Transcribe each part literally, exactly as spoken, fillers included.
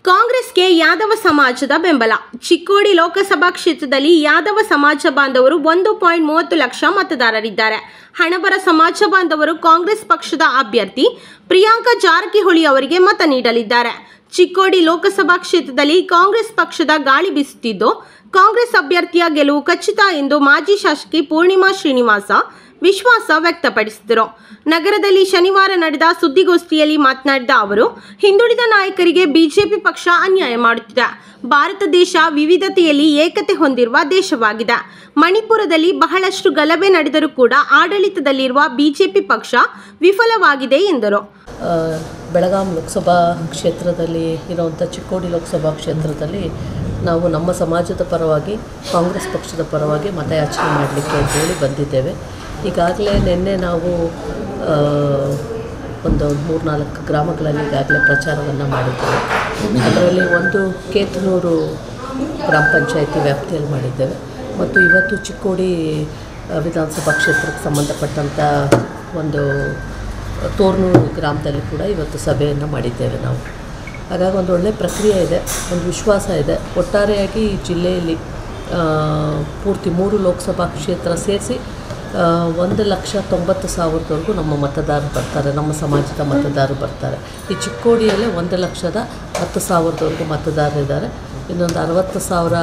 ಕಾಂಗ್ರೆಸ್ಗೆ ಯಾದವ ಸಮಾಜದ ಬೆಂಬಲ. ಚಿಕ್ಕೋಡಿ ಲೋಕಸಭಾ ಕ್ಷೇತ್ರದಲ್ಲಿ ಯಾದವ ಸಮಾಜ ಬಾಂಧವರು ಒಂದು ಪಾಯಿಂಟ್ ಮೂವತ್ತು ಲಕ್ಷ ಮತದಾರರಿದ್ದಾರೆ. ಹಣಬರ ಸಮಾಜ ಬಾಂಧವರು ಕಾಂಗ್ರೆಸ್ ಪಕ್ಷದ ಅಭ್ಯರ್ಥಿ ಪ್ರಿಯಾಂಕಾ ಜಾರಕಿಹೊಳಿ ಅವರಿಗೆ ಮತ ನೀಡಲಿದ್ದಾರೆ. ಚಿಕ್ಕೋಡಿ ಲೋಕಸಭಾ ಕ್ಷೇತ್ರದಲ್ಲಿ ಕಾಂಗ್ರೆಸ್ ಪಕ್ಷದ ಗಾಳಿ ಬೀಸುತ್ತಿದ್ದು, ಕಾಂಗ್ರೆಸ್ ಅಭ್ಯರ್ಥಿಯ ಗೆಲುವು ಖಚಿತ ಎಂದು ಮಾಜಿ ಶಾಸಕಿ ಪೂರ್ಣಿಮಾ ಶ್ರೀನಿವಾಸ ವಿಶ್ವಾಸ ವ್ಯಕ್ತಪಡಿಸಿದರು. ನಗರದಲ್ಲಿ ಶನಿವಾರ ನಡೆದ ಸುದ್ದಿಗೋಷ್ಠಿಯಲ್ಲಿ ಮಾತನಾಡಿದ ಅವರು, ಹಿಂದುಳಿದ ನಾಯಕರಿಗೆ ಬಿಜೆಪಿ ಪಕ್ಷ ಅನ್ಯಾಯ ಮಾಡುತ್ತಿದೆ. ಭಾರತ ದೇಶ ವಿವಿಧತೆಯಲ್ಲಿ ಏಕತೆ ಹೊಂದಿರುವ ದೇಶವಾಗಿದೆ. ಮಣಿಪುರದಲ್ಲಿ ಬಹಳಷ್ಟು ಗಲಭೆ ನಡೆದರೂ ಕೂಡ ಆಡಳಿತದಲ್ಲಿರುವ ಬಿಜೆಪಿ ಪಕ್ಷ ವಿಫಲವಾಗಿದೆ ಎಂದರು. ಬೆಳಗಾಂ ಲೋಕಸಭಾ ಕ್ಷೇತ್ರದಲ್ಲಿ ಇರುವಂಥ ಚಿಕ್ಕೋಡಿ ಲೋಕಸಭಾ ಕ್ಷೇತ್ರದಲ್ಲಿ ನಾವು ನಮ್ಮ ಸಮಾಜದ ಪರವಾಗಿ ಕಾಂಗ್ರೆಸ್ ಪಕ್ಷದ ಪರವಾಗಿ ಮತಯಾಚನೆ ಮಾಡಲಿಕ್ಕೆ ಅಂತೇಳಿ ಬಂದಿದ್ದೇವೆ. ಈಗಾಗಲೇ ನಿನ್ನೆ ನಾವು ಒಂದು ಮೂರು ನಾಲ್ಕು ಗ್ರಾಮಗಳಲ್ಲಿ ಈಗಾಗಲೇ ಪ್ರಚಾರವನ್ನು ಮಾಡಿದ್ದೇವೆ. ಅದರಲ್ಲಿ ಒಂದು ಕೇತನೂರು ಗ್ರಾಮ ಪಂಚಾಯಿತಿ ವ್ಯಾಪ್ತಿಯಲ್ಲಿ ಮಾಡಿದ್ದೇವೆ ಮತ್ತು ಇವತ್ತು ಚಿಕ್ಕೋಡಿ ವಿಧಾನಸಭಾ ಕ್ಷೇತ್ರಕ್ಕೆ ಸಂಬಂಧಪಟ್ಟಂಥ ಒಂದು ತೋರ್ನೂರು ಗ್ರಾಮದಲ್ಲಿ ಕೂಡ ಇವತ್ತು ಸಭೆಯನ್ನು ಮಾಡಿದ್ದೇವೆ ನಾವು. ಹಾಗಾಗಿ ಒಂದು ಒಳ್ಳೆಯ ಪ್ರಕ್ರಿಯೆ ಇದೆ, ಒಂದು ವಿಶ್ವಾಸ ಇದೆ. ಒಟ್ಟಾರೆಯಾಗಿ ಈ ಜಿಲ್ಲೆಯಲ್ಲಿ ಪೂರ್ತಿ ಮೂರು ಲೋಕಸಭಾ ಕ್ಷೇತ್ರ ಸೇರಿಸಿ ಒಂದು ಲಕ್ಷ ತೊಂಬತ್ತು ಸಾವಿರದವರೆಗೂ ನಮ್ಮ ಮತದಾರರು ಬರ್ತಾರೆ, ನಮ್ಮ ಸಮಾಜದ ಮತದಾರರು ಬರ್ತಾರೆ. ಈ ಚಿಕ್ಕೋಡಿಯಲ್ಲೇ ಒಂದು ಲಕ್ಷದ ಹತ್ತು ಸಾವಿರದವರೆಗೂ ಮತದಾರರಿದ್ದಾರೆ. ಇನ್ನೊಂದು ಅರವತ್ತು ಸಾವಿರ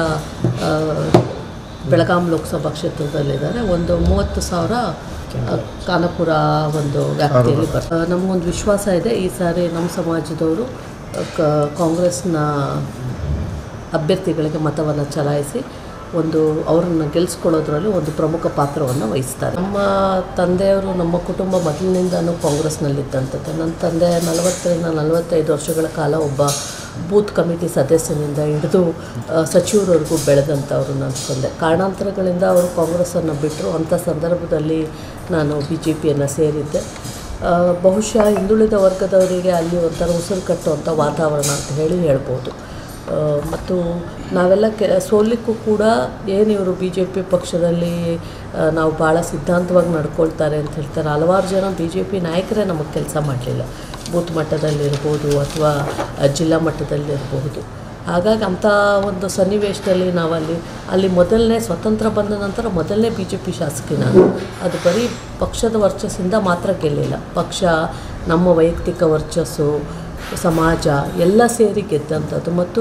ಬೆಳಗಾಂ ಲೋಕಸಭಾ ಕ್ಷೇತ್ರದಲ್ಲಿದ್ದಾರೆ. ಒಂದು ಮೂವತ್ತು ಸಾವಿರ ಖಾನಾಪುರ ಒಂದು ವ್ಯಾಪ್ತಿಯಲ್ಲಿ ಬರ್ತಾರೆ. ನಮಗೊಂದು ವಿಶ್ವಾಸ ಇದೆ, ಈ ಸಾರಿ ನಮ್ಮ ಸಮಾಜದವರು ಕಾಂಗ್ರೆಸ್ನ ಅಭ್ಯರ್ಥಿಗಳಿಗೆ ಮತವನ್ನು ಚಲಾಯಿಸಿ ಒಂದು ಅವರನ್ನು ಗೆಲ್ಲಿಸ್ಕೊಳ್ಳೋದ್ರಲ್ಲಿ ಒಂದು ಪ್ರಮುಖ ಪಾತ್ರವನ್ನು ವಹಿಸ್ತಾರೆ. ನಮ್ಮ ತಂದೆಯವರು, ನಮ್ಮ ಕುಟುಂಬ ಮೊದಲಿನಿಂದನೂ ಕಾಂಗ್ರೆಸ್ನಲ್ಲಿದ್ದಂಥದ್ದು. ನನ್ನ ತಂದೆ ನಲವತ್ತರಿಂದ ನಲವತ್ತೈದು ವರ್ಷಗಳ ಕಾಲ ಒಬ್ಬ ಬೂತ್ ಕಮಿಟಿ ಸದಸ್ಯನಿಂದ ಹಿಡಿದು ಸಚಿವರವರೆಗೂ ಬೆಳೆದಂಥವ್ರು ನನ್ನ ತಂದೆ. ಕಾರಣಾಂತರಗಳಿಂದ ಅವರು ಕಾಂಗ್ರೆಸ್ಸನ್ನು ಬಿಟ್ಟರು. ಅಂಥ ಸಂದರ್ಭದಲ್ಲಿ ನಾನು ಬಿ ಜೆ ಪಿಯನ್ನು ಸೇರಿದ್ದೆ. ಬಹುಶಃ ಹಿಂದುಳಿದ ವರ್ಗದವರಿಗೆ ಅಲ್ಲಿ ಒಂಥರ ಉಸಿರು ಕಟ್ಟುವಂಥ ವಾತಾವರಣ ಅಂತ ಹೇಳಿ ಹೇಳ್ಬೋದು. ಮತ್ತು ನಾವೆಲ್ಲ ಕೆ ಸೋಲಿಕ್ಕೂ ಕೂಡ ಏನು ಇವರು ಬಿ ಜೆ ಪಿ ಪಕ್ಷದಲ್ಲಿ ನಾವು ಭಾಳ ಸಿದ್ಧಾಂತವಾಗಿ ನಡ್ಕೊಳ್ತಾರೆ ಅಂತ ಹೇಳ್ತಾರೆ. ಹಲವಾರು ಜನ ಬಿ ಜೆ ಪಿ ನಾಯಕರೇ ನಮಗೆ ಕೆಲಸ ಮಾಡಲಿಲ್ಲ, ಬೂತ್ ಮಟ್ಟದಲ್ಲಿರ್ಬೋದು ಅಥವಾ ಜಿಲ್ಲಾ ಮಟ್ಟದಲ್ಲಿರಬಹುದು. ಹಾಗಾಗಿ ಅಂಥ ಒಂದು ಸನ್ನಿವೇಶದಲ್ಲಿ ನಾವಲ್ಲಿ ಅಲ್ಲಿ ಮೊದಲನೇ ಸ್ವತಂತ್ರ ಬಂದ ನಂತರ ಮೊದಲನೇ ಬಿ ಜೆ ಪಿ ಶಾಸಕಿ ನಾನು. ಅದು ಬರೀ ಪಕ್ಷದ ವರ್ಚಸ್ಸಿಂದ ಮಾತ್ರ ಗೆಲ್ಲಿಲ್ಲ, ಪಕ್ಷ, ನಮ್ಮ ವೈಯಕ್ತಿಕ ವರ್ಚಸ್ಸು, ಸಮಾಜ ಎಲ್ಲ ಸೇರಿ ಗೆದ್ದಂಥದ್ದು. ಮತ್ತು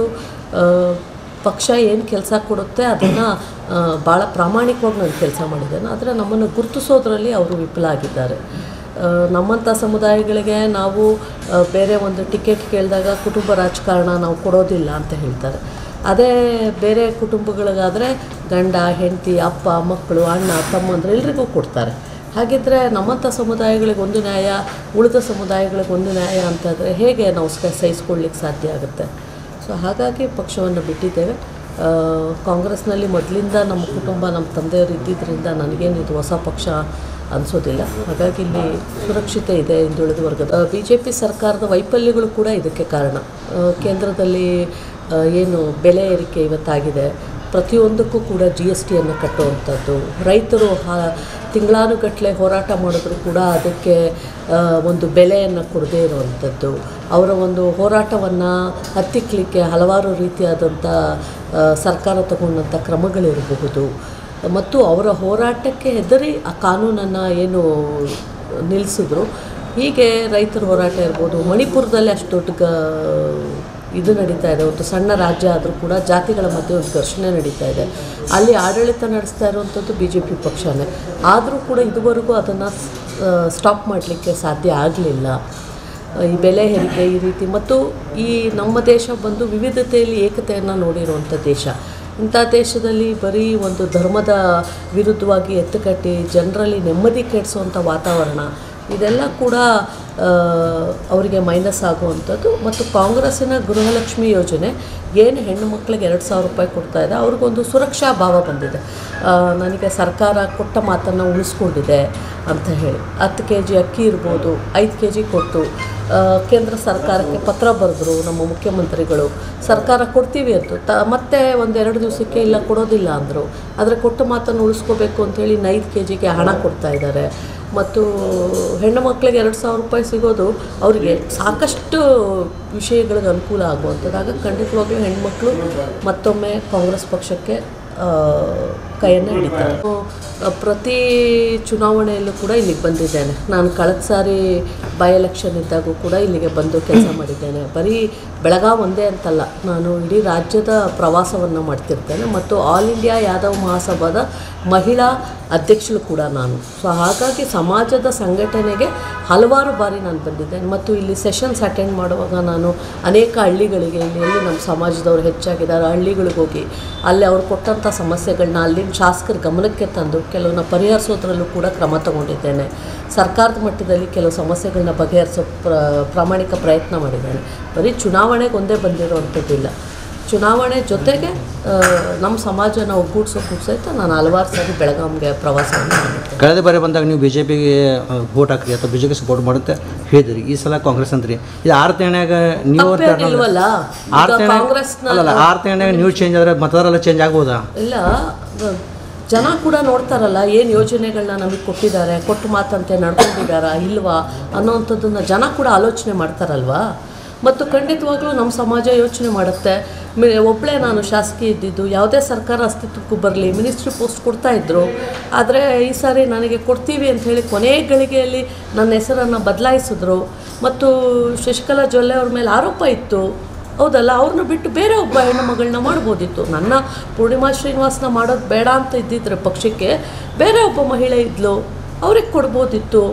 ಪಕ್ಷ ಏನು ಕೆಲಸ ಕೊಡುತ್ತೆ ಅದನ್ನು ಭಾಳ ಪ್ರಾಮಾಣಿಕವಾಗಿ ನಾನು ಕೆಲಸ ಮಾಡಿದ್ದೇನೆ. ಆದರೆ ನಮ್ಮನ್ನು ಗುರುತಿಸೋದ್ರಲ್ಲಿ ಅವರು ವಿಫಲ ಆಗಿದ್ದಾರೆ. ನಮ್ಮಂಥ ಸಮುದಾಯಗಳಿಗೆ ನಾವು ಬೇರೆ ಒಂದು ಟಿಕೆಟ್ ಕೇಳಿದಾಗ ಕುಟುಂಬ ರಾಜಕಾರಣ ನಾವು ಕೊಡೋದಿಲ್ಲ ಅಂತ ಹೇಳ್ತಾರೆ. ಅದೇ ಬೇರೆ ಕುಟುಂಬಗಳಿಗಾದರೆ ಗಂಡ, ಹೆಂಡತಿ, ಅಪ್ಪ, ಮಕ್ಕಳು, ಅಣ್ಣ, ತಮ್ಮಂದ್ರೆ ಎಲ್ರಿಗೂ ಕೊಡ್ತಾರೆ. ಹಾಗಿದ್ದರೆ ನಮ್ಮಂಥ ಸಮುದಾಯಗಳಿಗೆ ಒಂದು ನ್ಯಾಯ, ಉಳಿದ ಸಮುದಾಯಗಳಿಗೆ ಒಂದು ನ್ಯಾಯ ಅಂತಂದರೆ ಹೇಗೆ ನಾವು ಸಹಿಸ್ಕೊಳ್ಳಿಕ್ಕೆ ಸಾಧ್ಯ ಆಗುತ್ತೆ? ಸೊ ಹಾಗಾಗಿ ಪಕ್ಷವನ್ನು ಬಿಟ್ಟಿದ್ದೇವೆ. ಕಾಂಗ್ರೆಸ್ನಲ್ಲಿ ಮೊದಲಿಂದ ನಮ್ಮ ಕುಟುಂಬ, ನಮ್ಮ ತಂದೆಯವರು ಇದ್ದಿದ್ದರಿಂದ ನನಗೇನು ಇದು ಹೊಸ ಪಕ್ಷ ಅನಿಸೋದಿಲ್ಲ. ಹಾಗಾಗಿ ಇಲ್ಲಿ ಸುರಕ್ಷತೆ ಇದೆ ಹಿಂದುಳಿದ ವರ್ಗದ. ಬಿ ಜೆ ಪಿ ಸರ್ಕಾರದ ವೈಫಲ್ಯಗಳು ಕೂಡ ಇದಕ್ಕೆ ಕಾರಣ. ಕೇಂದ್ರದಲ್ಲಿ ಏನು ಬೆಲೆ ಏರಿಕೆ ಇವತ್ತಾಗಿದೆ, ಪ್ರತಿಯೊಂದಕ್ಕೂ ಕೂಡ ಜಿ ಎಸ್ ಟಿಯನ್ನು ಕಟ್ಟುವಂಥದ್ದು, ರೈತರು ಹಾ ತಿಂಗಳಾನುಗಟ್ಟಲೆ ಹೋರಾಟ ಮಾಡಿದ್ರು ಕೂಡ ಅದಕ್ಕೆ ಒಂದು ಬೆಲೆಯನ್ನು ಕೊಡದೇ ಇರುವಂಥದ್ದು, ಅವರ ಒಂದು ಹೋರಾಟವನ್ನು ಹತ್ತಿಕ್ಕಲಿಕ್ಕೆ ಹಲವಾರು ರೀತಿಯಾದಂಥ ಸರ್ಕಾರ ತಗೊಂಡಂಥ ಕ್ರಮಗಳಿರಬಹುದು. ಮತ್ತು ಅವರ ಹೋರಾಟಕ್ಕೆ ಹೆದರಿ ಆ ಕಾನೂನನ್ನು ಏನು ನಿಲ್ಲಿಸಿದ್ರು. ಹೀಗೆ ರೈತರ ಹೋರಾಟ ಇರ್ಬೋದು. ಮಣಿಪುರದಲ್ಲಿ ಅಷ್ಟು ದೊಡ್ಡ ಗ ಇದು ನಡೀತಾ ಇದೆ. ಒಂದು ಸಣ್ಣ ರಾಜ್ಯ ಆದರೂ ಕೂಡ ಜಾತಿಗಳ ಮಧ್ಯೆ ಒಂದು ಘರ್ಷಣೆ ನಡೀತಾ ಇದೆ. ಅಲ್ಲಿ ಆಡಳಿತ ನಡೆಸ್ತಾ ಇರುವಂಥದ್ದು ಬಿ ಜೆ ಪಿ ಪಕ್ಷನೇ. ಆದರೂ ಕೂಡ ಇದುವರೆಗೂ ಅದನ್ನು ಸ್ಟಾಪ್ ಮಾಡಲಿಕ್ಕೆ ಸಾಧ್ಯ ಆಗಲಿಲ್ಲ. ಈ ಬೆಲೆ ಏರಿಕೆ ಈ ರೀತಿ. ಮತ್ತು ಈ ನಮ್ಮ ದೇಶ ಬಂದು ವಿವಿಧತೆಯಲ್ಲಿ ಏಕತೆಯನ್ನು ನೋಡಿರುವಂಥ ದೇಶ. ಇಂಥ ದೇಶದಲ್ಲಿ ಬರೀ ಒಂದು ಧರ್ಮದ ವಿರುದ್ಧವಾಗಿ ಎತ್ತುಕಟ್ಟಿ ಜನರಲ್ಲಿ ನೆಮ್ಮದಿ ಕೆಡಿಸುವಂಥ ವಾತಾವರಣ, ಇದೆಲ್ಲ ಕೂಡ ಅವರಿಗೆ ಮೈನಸ್ ಆಗುವಂಥದ್ದು. ಮತ್ತು ಕಾಂಗ್ರೆಸ್ಸಿನ ಗೃಹಲಕ್ಷ್ಮಿ ಯೋಜನೆ ಏನು ಹೆಣ್ಣು ಮಕ್ಕಳಿಗೆ ಎರಡು ಸಾವಿರ ರೂಪಾಯಿ ಕೊಡ್ತಾಯಿದೆ, ಅವ್ರಿಗೊಂದು ಸುರಕ್ಷಾ ಭಾವ ಬಂದಿದೆ. ನನಗೆ ಸರ್ಕಾರ ಕೊಟ್ಟ ಮಾತನ್ನು ಉಳಿಸ್ಕೊಂಡಿದೆ ಅಂತ ಹೇಳಿ ಹತ್ತು ಕೆ ಜಿ ಅಕ್ಕಿ ಇರ್ಬೋದು, ಐದು ಕೆ ಜಿ ಕೊಟ್ಟು ಕೇಂದ್ರ ಸರ್ಕಾರಕ್ಕೆ ಪತ್ರ ಬರೆದ್ರು ನಮ್ಮ ಮುಖ್ಯಮಂತ್ರಿಗಳು. ಸರ್ಕಾರ ಕೊಡ್ತೀವಿ ಅಂತು ತ ಮತ್ತೆ ಒಂದೆರಡು ದಿವಸಕ್ಕೆ ಇಲ್ಲ ಕೊಡೋದಿಲ್ಲ ಅಂದರು. ಆದರೆ ಕೊಟ್ಟ ಮಾತನ್ನು ಉಳಿಸ್ಕೋಬೇಕು ಅಂಥೇಳಿ ಐದು ಕೆ ಜಿಗೆ ಹಣ ಕೊಡ್ತಾಯಿದ್ದಾರೆ. ಮತ್ತು ಹೆಣ್ಣು ಮಕ್ಕಳಿಗೆ ಎರಡು ಸಾವಿರ ರೂಪಾಯಿ ಸಿಗೋದು ಅವರಿಗೆ ಸಾಕಷ್ಟು ವಿಷಯಗಳಿಗೆ ಅನುಕೂಲ ಆಗುವಂಥದ್ದು. ಆಗ ಖಂಡಿತವಾಗ್ಲೂ ಹೆಣ್ಮಕ್ಳು ಮತ್ತೊಮ್ಮೆ ಕಾಂಗ್ರೆಸ್ ಪಕ್ಷಕ್ಕೆ ಕೈಯನ್ನು ಹಿಡಿತಾರೆ. ಪ್ರತಿ ಚುನಾವಣೆಯಲ್ಲೂ ಕೂಡ ಇಲ್ಲಿಗೆ ಬಂದಿದ್ದೇನೆ. ನಾನು ಕಳೆದ ಸಾರಿ ಬೈ ಎಲೆಕ್ಷನ್ ಇದ್ದಾಗೂ ಕೂಡ ಇಲ್ಲಿಗೆ ಬಂದು ಕೆಲಸ ಮಾಡಿದ್ದೇನೆ. ಬರೀ ಬೆಳಗಾವಿ ಒಂದೇ ಅಂತಲ್ಲ, ನಾನು ಇಡೀ ರಾಜ್ಯದ ಪ್ರವಾಸವನ್ನು ಮಾಡ್ತಿರ್ತೇನೆ ಮತ್ತು ಆಲ್ ಇಂಡಿಯಾ ಯಾದವ್ ಮಹಾಸಭಾದ ಮಹಿಳಾ ಅಧ್ಯಕ್ಷಳು ಕೂಡ ನಾನು. ಸೊ ಹಾಗಾಗಿ ಸಮಾಜದ ಸಂಘಟನೆಗೆ ಹಲವಾರು ಬಾರಿ ನಾನು ಬಂದಿದ್ದೇನೆ ಮತ್ತು ಇಲ್ಲಿ ಸೆಷನ್ಸ್ ಅಟೆಂಡ್ ಮಾಡುವಾಗ ನಾನು ಅನೇಕ ಹಳ್ಳಿಗಳಿಗೆ, ಇಲ್ಲಿ ಎಲ್ಲಿ ನಮ್ಮ ಸಮಾಜದವರು ಹೆಚ್ಚಾಗಿದ್ದಾರೆ ಹಳ್ಳಿಗಳಿಗೆ ಹೋಗಿ ಅಲ್ಲಿ ಅವ್ರು ಕೊಟ್ಟಂಥ ಸಮಸ್ಯೆಗಳನ್ನ ಅಲ್ಲಿನ ಶಾಸಕರ ಗಮನಕ್ಕೆ ತಂದು ಕೆಲವನ್ನ ಪರಿಹರಿಸೋದ್ರಲ್ಲೂ ಕೂಡ ಕ್ರಮ ತಗೊಂಡಿದ್ದೇನೆ. ಸರ್ಕಾರದ ಮಟ್ಟದಲ್ಲಿ ಕೆಲವು ಸಮಸ್ಯೆಗಳನ್ನ ಬಗೆಹರಿಸೋ ಪ್ರ ಪ್ರಾಮಾಣಿಕ ಪ್ರಯತ್ನ ಮಾಡಿದ್ದೇನೆ. ಬರೀ ಚುನಾವಣೆಗೆ ಒಂದೇ ಬಂದಿರೋವಂಥದ್ದಿಲ್ಲ, ಚುನಾವಣೆ ಜೊತೆಗೆ ನಮ್ಮ ಸಮಾಜನ ಒಗ್ಗೂಡಿಸೋಕ್ಕೂ ಸಹಿತ ನಾನು ಹಲವಾರು ಸಾರಿ ಬೆಳಗಾವಿಗೆ ಪ್ರವಾಸವನ್ನು ಮಾಡಿದ್ದೆ. ಕಳೆದ ಬಾರಿ ಬಂದಾಗ ನೀವು ಬಿ ಜೆ ಪಿಗೆ ವೋಟ್ ಹಾಕ್ರಿ ಅಥವಾ ಬಿ ಜೆ ಪಿ ಸಪೋರ್ಟ್ ಮಾಡುತ್ತೆ ಹೇಳಿದ್ರಿ, ಈ ಸಲ ಕಾಂಗ್ರೆಸ್ ಅಂತ್ರಿ. ಇದು ಆರು ತಿಂಗಳಾಗ ನೀವು ಆರು ಕಾಂಗ್ರೆಸ್ನ ಅಲ್ಲ ಆರು ತಿಂಗಳಾಗ ನೀವು ಚೇಂಜ್ ಆದರೆ ಮತದಾರೆಲ್ಲ ಚೇಂಜ್ ಆಗ್ಬೋದಾ? ಇಲ್ಲ, ಜನ ಕೂಡ ನೋಡ್ತಾರಲ್ಲ ಏನು ಯೋಜನೆಗಳನ್ನ ನಮಗೆ ಕೊಟ್ಟಿದ್ದಾರೆ, ಕೊಟ್ಟು ಮಾತಂತೆ ನಡ್ಕೊಂಡಿದ್ದಾರಾ ಇಲ್ವಾ ಅನ್ನೋವಂಥದ್ದನ್ನು ಜನ ಕೂಡ ಆಲೋಚನೆ ಮಾಡ್ತಾರಲ್ವಾ. ಮತ್ತು ಖಂಡಿತವಾಗ್ಲೂ ನಮ್ಮ ಸಮಾಜ ಯೋಚನೆ ಮಾಡುತ್ತೆ. ಮಿ ಒಬ್ಬಳೇ ನಾನು ಶಾಸಕಿ ಇದ್ದಿದ್ದು, ಯಾವುದೇ ಸರ್ಕಾರ ಅಸ್ತಿತ್ವಕ್ಕೂ ಬರಲಿ ಮಿನಿಸ್ಟ್ರಿ ಪೋಸ್ಟ್ ಕೊಡ್ತಾಯಿದ್ರು. ಆದರೆ ಈ ಸಾರಿ ನನಗೆ ಕೊಡ್ತೀವಿ ಅಂತ ಹೇಳಿ ಕೊನೆಯ ಗಳಿಗೆಯಲ್ಲಿ ನನ್ನ ಹೆಸರನ್ನು ಬದಲಾಯಿಸಿದ್ರು ಮತ್ತು ಶಶಿಕಲಾ ಜೊಲ್ಲೆ ಅವ್ರ ಮೇಲೆ ಆರೋಪ ಇತ್ತು. ಹೌದಲ್ಲ, ಅವ್ರನ್ನ ಬಿಟ್ಟು ಬೇರೆ ಒಬ್ಬ ಹೆಣ್ಣು ಮಗಳನ್ನ ಮಾಡ್ಬೋದಿತ್ತು. ನನ್ನ ಪೂರ್ಣಿಮಾ ಶ್ರೀನಿವಾಸನ ಮಾಡೋದು ಬೇಡ ಅಂತ ಇದ್ದಿದ್ರೆ ಪಕ್ಷಕ್ಕೆ ಬೇರೆ ಒಬ್ಬ ಮಹಿಳೆ ಇದ್ಲು, ಅವ್ರಿಗೆ ಕೊಡ್ಬೋದಿತ್ತು.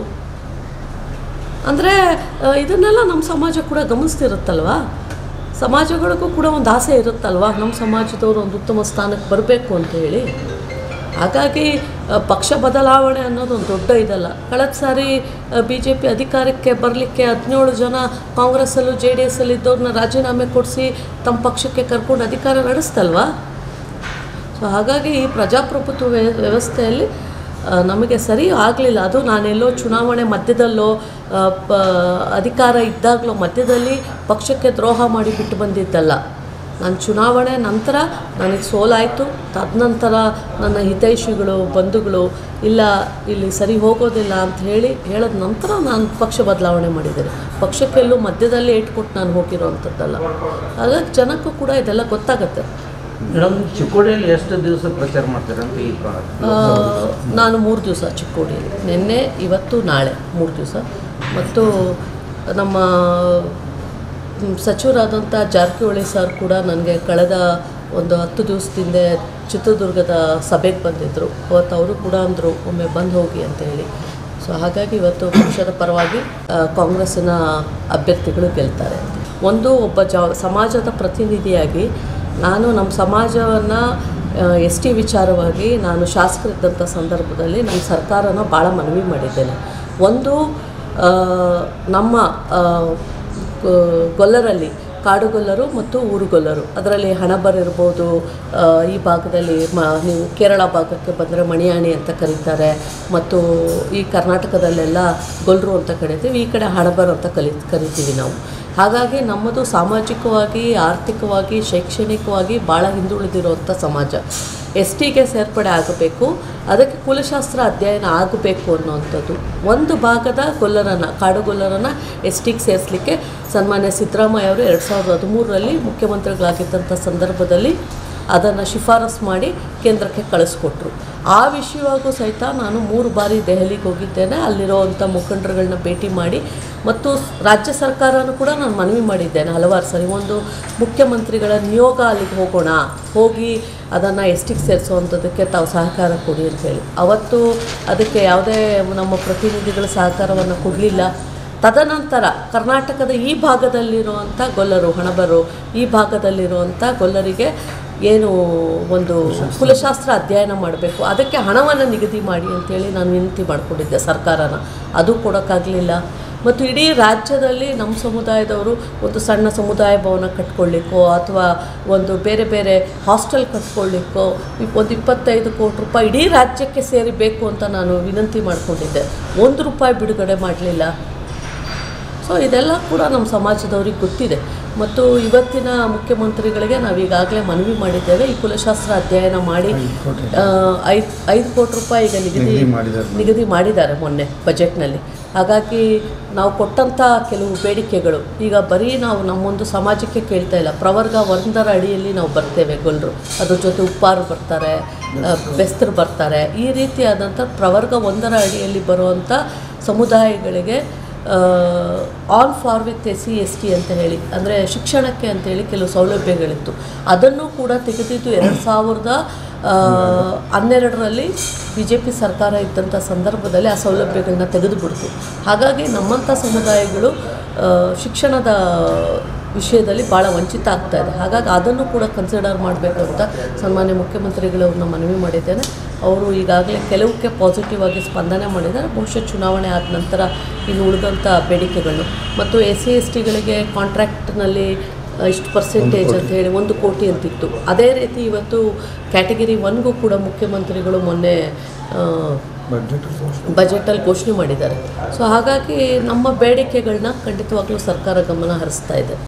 ಅಂದರೆ ಇದನ್ನೆಲ್ಲ ನಮ್ಮ ಸಮಾಜ ಕೂಡ ಗಮನಿಸ್ತಿರುತ್ತಲ್ವ. ಸಮಾಜಗಳಿಗೂ ಕೂಡ ಒಂದು ಆಸೆ ಇರುತ್ತಲ್ವ, ನಮ್ಮ ಸಮಾಜದವರು ಒಂದು ಉತ್ತಮ ಸ್ಥಾನಕ್ಕೆ ಬರಬೇಕು ಅಂತ ಹೇಳಿ. ಹಾಗಾಗಿ ಪಕ್ಷ ಬದಲಾವಣೆ ಅನ್ನೋದು ಒಂದು ದೊಡ್ಡ ಇದಲ್ಲ. ಕಳೆದ ಸಾರಿ ಬಿ ಜೆ ಪಿ ಅಧಿಕಾರಕ್ಕೆ ಬರಲಿಕ್ಕೆ ಹದಿನೇಳು ಜನ ಕಾಂಗ್ರೆಸ್ಸಲ್ಲೂ ಜೆ ಡಿ ಎಸ್ಸಲ್ಲಿ ಇದ್ದವ್ರನ್ನ ರಾಜೀನಾಮೆ ಕೊಡಿಸಿ ತಮ್ಮ ಪಕ್ಷಕ್ಕೆ ಕರ್ಕೊಂಡು ಅಧಿಕಾರ ನಡೆಸ್ತಲ್ವ. ಸೊ ಹಾಗಾಗಿ ಈ ಪ್ರಜಾಪ್ರಭುತ್ವ ವ್ಯವಸ್ಥೆಯಲ್ಲಿ ನಮಗೆ ಸರಿ ಆಗಲಿಲ್ಲ. ಅದು ನಾನೆಲ್ಲೋ ಚುನಾವಣೆ ಮಧ್ಯದಲ್ಲೋ ಪ ಅಧಿಕಾರ ಇದ್ದಾಗಲೋ ಮಧ್ಯದಲ್ಲಿ ಪಕ್ಷಕ್ಕೆ ದ್ರೋಹ ಮಾಡಿ ಬಿಟ್ಟು ಬಂದಿದ್ದಲ್ಲ. ನಾನು ಚುನಾವಣೆ ನಂತರ ನನಗೆ ಸೋಲಾಯಿತು. ತದನಂತರ ನನ್ನ ಹಿತೈಷಿಗಳು ಬಂಧುಗಳು ಇಲ್ಲ ಇಲ್ಲಿ ಸರಿ ಹೋಗೋದಿಲ್ಲ ಅಂತ ಹೇಳಿ ಹೇಳಿದ ನಂತರ ನಾನು ಪಕ್ಷ ಬದಲಾವಣೆ ಮಾಡಿದ್ದೇನೆ. ಪಕ್ಷಕ್ಕೆಲ್ಲೂ ಮಧ್ಯದಲ್ಲಿ ಇಟ್ಕೊಟ್ಟು ನಾನು ಹೋಗಿರೋವಂಥದ್ದಲ್ಲ. ಹಾಗಾಗಿ ಜನಕ್ಕೂ ಕೂಡ ಇದೆಲ್ಲ ಗೊತ್ತಾಗುತ್ತೆ. ಮೇಡಮ್, ಚಿಕ್ಕೋಡಿಯಲ್ಲಿ ಎಷ್ಟು ದಿವಸ ಪ್ರಚಾರ ಮಾಡ್ತಾರೆ ಅಂತ? ಈ ನಾನು ಮೂರು ದಿವಸ ಚಿಕ್ಕೋಡಿಯಲ್ಲಿ, ನಿನ್ನೆ ಇವತ್ತು ನಾಳೆ ಮೂರು ದಿವಸ. ಮತ್ತು ನಮ್ಮ ಸಚಿವರಾದಂಥ ಜಾರಕಿಹೊಳಿ ಸರ್ ಕೂಡ ನನಗೆ ಕಳೆದ ಒಂದು ಹತ್ತು ದಿವಸದಿಂದ ಚಿತ್ರದುರ್ಗದ ಸಭೆಗೆ ಬಂದಿದ್ದರು. ಅವತ್ತು ಅವರು ಕೂಡ ಅಂದರು ಒಮ್ಮೆ ಬಂದು ಹೋಗಿ ಅಂತ ಹೇಳಿ. ಸೊ ಹಾಗಾಗಿ ಇವತ್ತು ಪಕ್ಷದ ಪರವಾಗಿ ಕಾಂಗ್ರೆಸ್ಸಿನ ಅಭ್ಯರ್ಥಿಗಳು ಗೆಲ್ತಾರೆ. ಒಂದು ಒಬ್ಬ ಜ ಸಮಾಜದ ಪ್ರತಿನಿಧಿಯಾಗಿ ನಾನು ನಮ್ಮ ಸಮಾಜವನ್ನು ಎಸ್ ಟಿ ವಿಚಾರವಾಗಿ ನಾನು ಶಾಸಕರಿದ್ದಂಥ ಸಂದರ್ಭದಲ್ಲಿ ನಮ್ಮ ಸರ್ಕಾರನ ಭಾಳ ಮನವಿ ಮಾಡಿದ್ದೇನೆ. ಒಂದು ನಮ್ಮ ಗೊಲ್ಲರಲ್ಲಿ ಕಾಡುಗೊಲ್ಲರು ಮತ್ತು ಊರುಗೊಲ್ಲರು, ಅದರಲ್ಲಿ ಹಣಬರ್ ಇರ್ಬೋದು, ಈ ಭಾಗದಲ್ಲಿ ಮ ನೀವು ಕೇರಳ ಭಾಗಕ್ಕೆ ಬಂದರೆ ಮಣಿಯಾಣಿ ಅಂತ ಕರೀತಾರೆ, ಮತ್ತು ಈ ಕರ್ನಾಟಕದಲ್ಲೆಲ್ಲ ಗೊಲ್ಲರು ಅಂತ ಕರಿತೀವಿ, ಈ ಕಡೆ ಹಣಬರ್ ಅಂತ ಕಲಿ ಕರಿತೀವಿ ನಾವು. ಹಾಗಾಗಿ ನಮ್ಮದು ಸಾಮಾಜಿಕವಾಗಿ, ಆರ್ಥಿಕವಾಗಿ, ಶೈಕ್ಷಣಿಕವಾಗಿ ಭಾಳ ಹಿಂದುಳಿದಿರುವಂಥ ಸಮಾಜ. ಎಸ್ ಟಿಗೆ ಸೇರ್ಪಡೆ ಆಗಬೇಕು, ಅದಕ್ಕೆ ಕುಲಶಾಸ್ತ್ರ ಅಧ್ಯಯನ ಆಗಬೇಕು ಅನ್ನುವಂಥದ್ದು. ಒಂದು ಭಾಗದ ಗೊಲ್ಲರನ್ನು, ಕಾಡುಗೊಲ್ಲರನ್ನು ಎಸ್ ಟಿಗೆ ಸೇರಿಸಲಿಕ್ಕೆ ಸನ್ಮಾನ್ಯ ಸಿದ್ದರಾಮಯ್ಯ ಅವರು ಎರಡು ಸಾವಿರದ ಹದಿಮೂರರಲ್ಲಿ ಮುಖ್ಯಮಂತ್ರಿಗಳಾಗಿದ್ದಂಥ ಸಂದರ್ಭದಲ್ಲಿ ಅದನ್ನು ಶಿಫಾರಸು ಮಾಡಿ ಕೇಂದ್ರಕ್ಕೆ ಕಳಿಸ್ಕೊಟ್ರು. ಆ ವಿಷಯವಾಗೂ ಸಹಿತ ನಾನು ಮೂರು ಬಾರಿ ದೆಹಲಿಗೆ ಹೋಗಿದ್ದೇನೆ. ಅಲ್ಲಿರೋವಂಥ ಮುಖಂಡರುಗಳನ್ನ ಭೇಟಿ ಮಾಡಿ ಮತ್ತು ರಾಜ್ಯ ಸರ್ಕಾರನೂ ಕೂಡ ನಾನು ಮನವಿ ಮಾಡಿದ್ದೇನೆ ಹಲವಾರು ಸರಿ. ಒಂದು ಮುಖ್ಯಮಂತ್ರಿಗಳ ನಿಯೋಗ ಅಲ್ಲಿಗೆ ಹೋಗೋಣ, ಹೋಗಿ ಅದನ್ನು ಎಸ್ ಟಿಗೆ ಸೇರಿಸುವಂಥದ್ದಕ್ಕೆ ತಾವು ಸಹಕಾರ ಕೊಡಿ ಅಂತೇಳಿ. ಅವತ್ತು ಅದಕ್ಕೆ ಯಾವುದೇ ನಮ್ಮ ಪ್ರತಿನಿಧಿಗಳ ಸಹಕಾರವನ್ನು ಕೊಡಲಿಲ್ಲ. ತದನಂತರ ಕರ್ನಾಟಕದ ಈ ಭಾಗದಲ್ಲಿರುವಂಥ ಗೊಲ್ಲರು, ಹಣಬರು, ಈ ಭಾಗದಲ್ಲಿರುವಂಥ ಗೊಲ್ಲರಿಗೆ ಏನು ಒಂದು ಕುಲಶಾಸ್ತ್ರ ಅಧ್ಯಯನ ಮಾಡಬೇಕು, ಅದಕ್ಕೆ ಹಣವನ್ನು ನಿಗದಿ ಮಾಡಿ ಅಂತೇಳಿ ನಾನು ವಿನಂತಿ ಮಾಡಿಕೊಂಡಿದ್ದೆ ಸರ್ಕಾರನ. ಅದು ಕೊಡೋಕ್ಕಾಗಲಿಲ್ಲ. ಮತ್ತು ಇಡೀ ರಾಜ್ಯದಲ್ಲಿ ನಮ್ಮ ಸಮುದಾಯದವರು ಒಂದು ಸಣ್ಣ ಸಮುದಾಯ ಭವನ ಕಟ್ಕೊಳ್ಳಿಕ್ಕೋ ಅಥವಾ ಒಂದು ಬೇರೆ ಬೇರೆ ಹಾಸ್ಟೆಲ್ ಕಟ್ಕೊಳ್ಳಿಕ್ಕೋ ಒಂದು ಇಪ್ಪತ್ತೈದು ಕೋಟಿ ರೂಪಾಯಿ ಇಡೀ ರಾಜ್ಯಕ್ಕೆ ಸೇರಿಬೇಕು ಅಂತ ನಾನು ವಿನಂತಿ ಮಾಡಿಕೊಂಡಿದ್ದೆ. ಒಂದು ರೂಪಾಯಿ ಬಿಡುಗಡೆ ಮಾಡಲಿಲ್ಲ. ಸೊ ಸೊ ಇದೆಲ್ಲ ಕೂಡ ನಮ್ಮ ಸಮಾಜದವ್ರಿಗೆ ಗೊತ್ತಿದೆ. ಮತ್ತು ಇವತ್ತಿನ ಮುಖ್ಯಮಂತ್ರಿಗಳಿಗೆ ನಾವು ಈಗಾಗಲೇ ಮನವಿ ಮಾಡಿದ್ದೇವೆ, ಈ ಕುಲಶಾಸ್ತ್ರ ಅಧ್ಯಯನ ಮಾಡಿ ಐದು ಐದು ಕೋಟಿ ರೂಪಾಯಿ ಈಗ ನಿಗದಿ ನಿಗದಿ ಮಾಡಿದ್ದಾರೆ ಮೊನ್ನೆ ಬಜೆಟ್ನಲ್ಲಿ. ಹಾಗಾಗಿ ನಾವು ಕೊಟ್ಟಂಥ ಕೆಲವು ಬೇಡಿಕೆಗಳು ಈಗ ಬರೀ ನಾವು ನಮ್ಮೊಂದು ಸಮಾಜಕ್ಕೆ ಕೇಳ್ತಾ ಇಲ್ಲ, ಪ್ರವರ್ಗ ಒಂದರ ಅಡಿಯಲ್ಲಿ ನಾವು ಬರ್ತೇವೆ ಗೊಲ್ಲರು, ಅದ್ರ ಜೊತೆ ಉಪ್ಪಾರು ಬರ್ತಾರೆ, ಬೆಸ್ತರು ಬರ್ತಾರೆ. ಈ ರೀತಿಯಾದಂಥ ಪ್ರವರ್ಗ ಒಂದರ ಅಡಿಯಲ್ಲಿ ಬರುವಂಥ ಸಮುದಾಯಗಳಿಗೆ ಆನ್ ಫಾರ್ ವಿತ್ ಎಸ್ ಸಿ ಎಸ್ ಟಿ ಅಂತ ಹೇಳಿ, ಅಂದರೆ ಶಿಕ್ಷಣಕ್ಕೆ ಅಂತೇಳಿ ಕೆಲವು ಸೌಲಭ್ಯಗಳಿತ್ತು. ಅದನ್ನು ಕೂಡ ತೆಗೆದಿದ್ದು ಎರಡು ಸಾವಿರದ ಹನ್ನೆರಡರಲ್ಲಿ ಬಿ ಜೆ ಪಿ ಸರ್ಕಾರ ಇದ್ದಂಥ ಸಂದರ್ಭದಲ್ಲಿ ಆ ಸೌಲಭ್ಯಗಳನ್ನ ತೆಗೆದುಬಿಡ್ತು. ಹಾಗಾಗಿ ನಮ್ಮಂಥ ಸಮುದಾಯಗಳು ಶಿಕ್ಷಣದ ವಿಷಯದಲ್ಲಿ ಭಾಳ ವಂಚಿತ ಆಗ್ತಾ ಇದೆ. ಹಾಗಾಗಿ ಅದನ್ನು ಕೂಡ ಕನ್ಸಿಡರ್ ಮಾಡಬೇಕು ಅಂತ ಸನ್ಮಾನ್ಯ ಮುಖ್ಯಮಂತ್ರಿಗಳವ್ರನ್ನ ಮನವಿ ಮಾಡಿದ್ದೇನೆ. ಅವರು ಈಗಾಗಲೇ ಕೆಲವಕ್ಕೆ ಪಾಸಿಟಿವ್ ಆಗಿ ಸ್ಪಂದನೆ ಮಾಡಿದ್ದಾರೆ. ಬಹುಶಃ ಚುನಾವಣೆ ಆದ ನಂತರ ಇನ್ನು ಉಳಿದಂಥ ಬೇಡಿಕೆಗಳು ಮತ್ತು ಎಸ್ ಸಿ ಎಸ್ ಟಿಗಳಿಗೆ ಕಾಂಟ್ರಾಕ್ಟ್ನಲ್ಲಿ ಇಷ್ಟು ಪರ್ಸೆಂಟೇಜ್ ಅಂತ ಹೇಳಿ ಒಂದು ಕೋಟಿ ಅಂತಿತ್ತು. ಅದೇ ರೀತಿ ಇವತ್ತು ಕ್ಯಾಟಗಿರಿ ಒನ್ಗೂ ಕೂಡ ಮುಖ್ಯಮಂತ್ರಿಗಳು ಮೊನ್ನೆ ಬಜೆಟಲ್ಲಿ ಘೋಷಣೆ ಮಾಡಿದ್ದಾರೆ. ಸೊ ಹಾಗಾಗಿ ನಮ್ಮ ಬೇಡಿಕೆಗಳನ್ನ ಖಂಡಿತವಾಗ್ಲೂ ಸರ್ಕಾರ ಗಮನ ಹರಿಸ್ತಾ ಇದೆ.